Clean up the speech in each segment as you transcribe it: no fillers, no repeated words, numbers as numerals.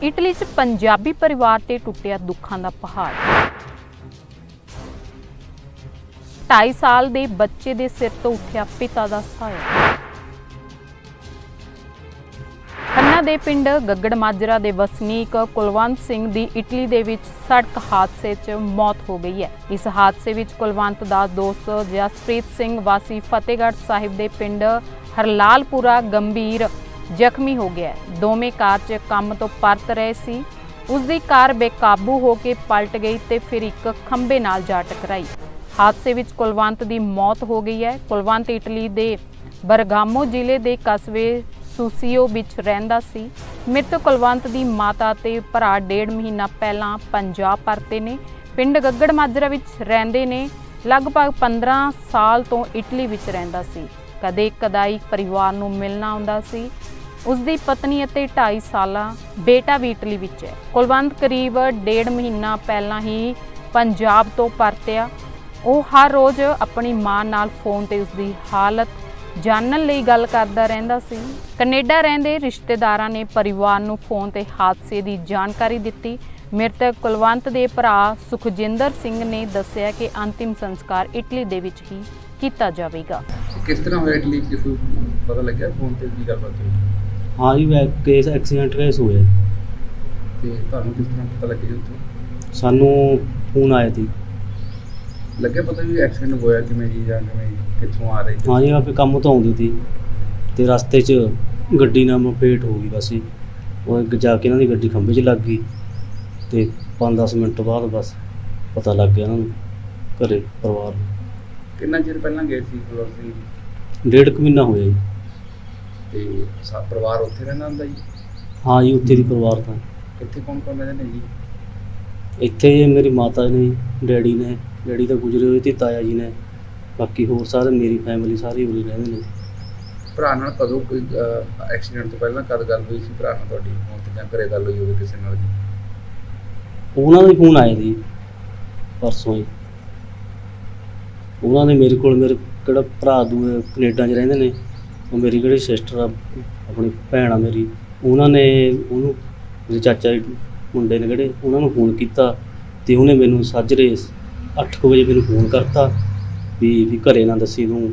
Italy च पंजाबी परिवार ते टुटिया दुखां दा पहाड़। 2.5 साल दे बच्चे दे सिर तो उठिया पिता दा साया। खन्ना दे पिंड गगड़ माजरा दे वसनीक कुलवंत सिंह दी इटली दे विच सड़क हादसे च मौत हो गई है। इस हादसे विच कुलवंत दा दोस्त जसप्रीत सिंह वासी फतेहगढ़ साहिब दे पिंड हरलालपुरा गंभीर जख्मी हो गया है। दोवें कार च काम तो परत रहे सी। उसदी कार बेकाबू हो के पलट गई ते फिर एक खंबे नाल जा टकराई। हादसे विच कुलवंत दी मौत हो गई है। कुलवंत इटली दे बरगामो जिले दे कस्बे सुसियो विच रहिंदा सी। मृतक कुलवंत दी माता ते भरा 1.5 महीना पहलां पंजाब परते ने। पिंड गगड़ माजरा विच रहिंदे ने। लगभग 15 साल तो इटली विच रहिंदा सी। कदे कदाई परिवार नूं मिलना आउंदा सी। उसदी पत्नी अते 2.5 साला बेटा भी इटली विच है। कुलवंत करीब 1.5 महीना पहलां ही पंजाब तो परतिया। ਉਹ हर रोज़ अपनी मां नाल फोन ते उसकी हालत जानन लई गल करदा रहिंदा सी। कनेडा रहिंदे रिश्तेदारां ने परिवार नूं फोन ते हादसे की जानकारी दित्ती। मृतक कुलवंत दे भरा सुखजिंदर सिंह ने दस्सिया कि अंतिम संस्कार इटली दे विच ही कीता जावेगा। किस तरह होया इटली कि कोई पता लग्या फोन ते की गलबात होई? हाँ जी, केस एक्सीडेंट केस होया ते तुहानूं किस तरह पता लग्या जी उत्थों? सानू फोन आया थी। लगे पता भी एक्सीडेंट होया कि मैं जी जां किवें कित्थों आ रही? हाँ जी, आप काम तो आउंदी थी ते रस्ते च गड्डी नाल मुठभेड़ हो गई। बस वो जाके इन्हां दी गड्डी खंभे च लग गई ते 5-10 मिनट बाद बस पता लग गया इन्हां नूं घरे परिवार नूं। कितना चिर पहलां गए सी कुलवंत सिंह जी? 1.5 महीना होया जी। ते परिवार उत्थे रहिंदा हुंदा जी? हाँ जी, उत्थे दी परिवार तां इत्थे कौन कौन रहिंदे ने जी? इत्थे मेरी माता ने, डैडी ने, डैडी तो गुजरे हुए थे, ताया जी ने, बाकी होर सारे मेरी फैमिली सारी उरे रहिंदे ने। भरा नाल कदों कोई एक्सीडेंट तो पहलां कद गल हुई सी भरा नाल तुहाडी फोन ते जां घरे गल हुई होवे किसे नाल जी? उन्हां दे फोन आए सी परसों ही। उन्होंने मेरे को मेरे किहड़ा भरा दूए कनेडा च रहिंदे ने, ਉਹ मेरी किहड़ी सिस्टर आ अपनी भैन आ मेरी, उन्होंने ਉਹਨੂੰ ਮੇਰੇ ਚਾਚਾ ਜੀ ਮੁੰਡੇ ਨੇ ਕਿਹੜੇ ਉਹਨਾਂ ਨੂੰ ਫੋਨ ਕੀਤਾ ਤੇ ਉਹਨੇ ਮੈਨੂੰ ਸਾਜਰੇ 8 ਵਜੇ ਮੈਨੂੰ ਫੋਨ ਕਰਤਾ ਵੀ ਘਰੇ ਨਾ ਦੱਸੀ ਤੂੰ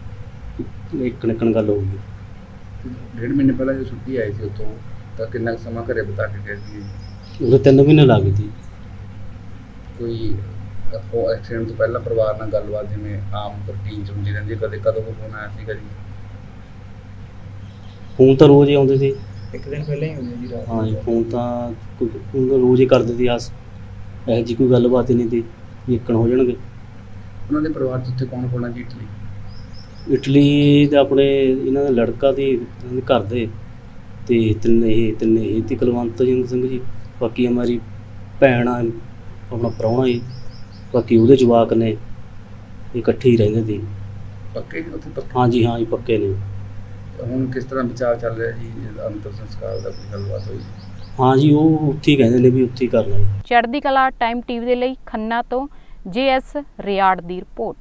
ਇੱਕ ਨਿਕਣ ਗੱਲ ਹੋ ਗਈ। 1.5 ਮਹੀਨੇ ਪਹਿਲਾਂ ਜਦੋਂ ਛੁੱਟੀ ਆਈ ਸੀ ਉੱਥੋਂ ਤਾਂ ਕਿੰਨਾ ਕੁ ਸਮਾਂ ਘਰੇ ਬਿਤਾ ਕੇ ਗਏ ਸੀ? ਉਹਦੇ 3 ਮਹੀਨੇ ਲੱਗ ਗਏ ਸੀ। ਕੋਈ ਐਕਸੀਡੈਂਟ ਤੋਂ ਪਹਿਲਾਂ ਪਰਿਵਾਰ ਨਾਲ ਗੱਲਬਾਤ ਜਿਵੇਂ ਆਮ ਰੂਟੀਨ 'ਚ ਹੁੰਦੀ ਰਹਿੰਦੀ ਕਦੇ ਕਦੋਂ ਫੋਨ ਆਇਆ ਸੀ ਕਦੀ? ਫੋਨ ਤਾਂ ਰੋਜ਼ ਹੀ ਆਉਂਦੇ ਸੀ। ਇੱਕ ਦਿਨ ਪਹਿਲਾਂ ਹੀ ਹੁੰਦੀ ਜੀ ਰਾਤ? ਹਾਂ ਜੀ, ਫੋਨ ਤਾਂ ਰੋਜ਼ ਹੀ ਕਰਦੇ ਸੀ। ਆਸ ਇਹੋ ਜਿਹੀ ਕੋਈ ਗੱਲਬਾਤ ਹੀ ਨਹੀਂ ਸੀ ਵੀ ਇੱਕਣ ਹੋ ਜਾਣਗੇ। ਉਹਨਾਂ ਦੇ ਪਰਿਵਾਰ 'ਚ ਉੱਥੇ ਕੌਣ ਕੌਣ ਆ ਜੀ ਇਟਲੀ? ਇਟਲੀ ਦੇ ਆਪਣੇ ਇਹਨਾਂ ਦਾ ਲੜਕਾ ਤੇ ਇਹਨਾਂ ਦੇ ਘਰ ਦੇ ਤੇ ਤਿੰਨੇ ਹੀ ਤੇ ਕੁਲਵੰਤ ਸਿੰਘ ਜੀ, ਬਾਕੀ ਹਮਾਰੀ ਭੈਣ ਆ, ਆਪਣਾ ਪ੍ਰਾਹੁਣਾ ਜੀ, ਬਾਕੀ ਉਹਦੇ ਜਵਾਕ ਨੇ, ਇਕੱਠੇ ਹੀ ਰਹਿੰਦੇ ਸੀ। ਪੱਕੇ ਉੱਥੇ ਪੱਕੇ? हाँ जी पक्के ने। ਹੁਣ ਕਿਸ ਤਰ੍ਹਾਂ ਵਿਚਾਰ ਚੱਲ ਰਿਹਾ ਜੀ ਅੰਤਿਮ ਸੰਸਕਾਰ ਦਾ, ਕੋਈ ਗੱਲਬਾਤ ਹੋਈ? हाँ जी, वो उत्थे ही कहंदे ने भी उत्थे ही करना है। चढ़दी कला टाइम टीवी दे लई खन्ना तो JS रियाड़ दी रिपोर्ट।